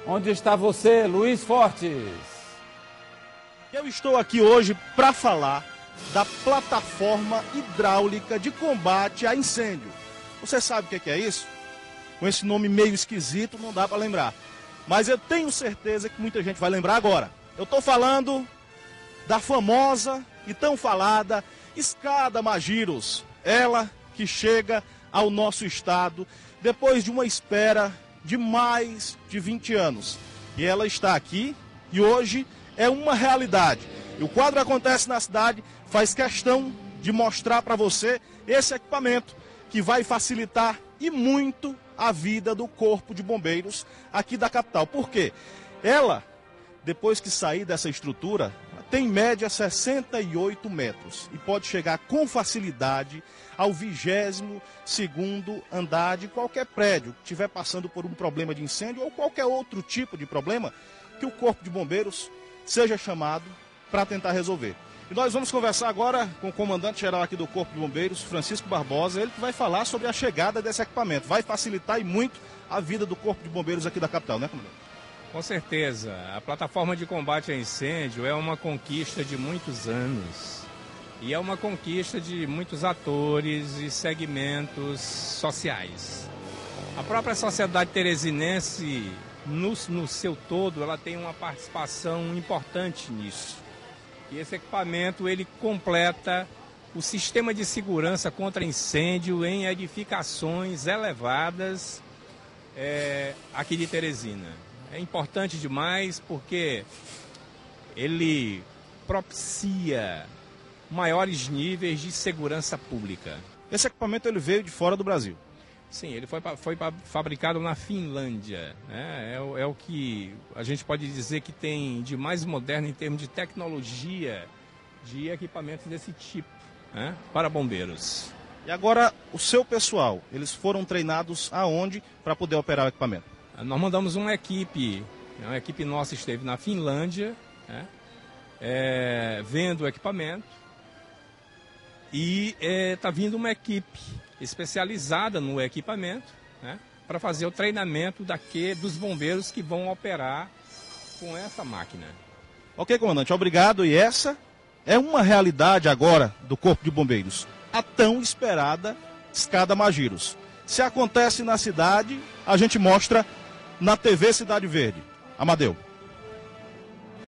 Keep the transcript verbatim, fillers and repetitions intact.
Onde está você, Luiz Fortes? Eu estou aqui hoje para falar da plataforma hidráulica de combate a incêndio. Você sabe o que é isso? Com esse nome meio esquisito não dá para lembrar. Mas eu tenho certeza que muita gente vai lembrar agora. Eu estou falando da famosa e tão falada Escada Magiros. Ela que chega ao nosso estado depois de uma espera de mais de vinte anos. E ela está aqui e hoje é uma realidade. E o quadro Acontece na Cidade faz questão de mostrar para você esse equipamento que vai facilitar e muito a vida do Corpo de Bombeiros aqui da capital. Por quê? Ela, depois que sair dessa estrutura, tem em média sessenta e oito metros e pode chegar com facilidade ao vigésimo segundo andar de qualquer prédio que estiver passando por um problema de incêndio ou qualquer outro tipo de problema que o Corpo de Bombeiros seja chamado para tentar resolver. E nós vamos conversar agora com o comandante-geral aqui do Corpo de Bombeiros, Francisco Barbosa, ele que vai falar sobre a chegada desse equipamento. Vai facilitar e muito a vida do Corpo de Bombeiros aqui da capital, né, comandante? Com certeza. A plataforma de combate a incêndio é uma conquista de muitos anos. E é uma conquista de muitos atores e segmentos sociais. A própria sociedade teresinense, no, no seu todo, ela tem uma participação importante nisso. E esse equipamento, ele completa o sistema de segurança contra incêndio em edificações elevadas é, aqui de Teresina. É importante demais porque ele propicia maiores níveis de segurança pública. Esse equipamento ele veio de fora do Brasil. Sim, ele foi, foi fabricado na Finlândia. Né? É, o, é o que a gente pode dizer que tem de mais moderno em termos de tecnologia de equipamentos desse tipo, né? Para bombeiros. E agora, o seu pessoal, eles foram treinados aonde para poder operar o equipamento? Nós mandamos uma equipe, uma equipe nossa esteve na Finlândia, né? é, vendo o equipamento. E está é, vindo uma equipe especializada no equipamento, né, para fazer o treinamento daqui, dos bombeiros que vão operar com essa máquina. Ok, comandante, obrigado. E essa é uma realidade agora do Corpo de Bombeiros, a tão esperada Escada Magiros. Se acontece na cidade, a gente mostra na T V Cidade Verde. Amadeu.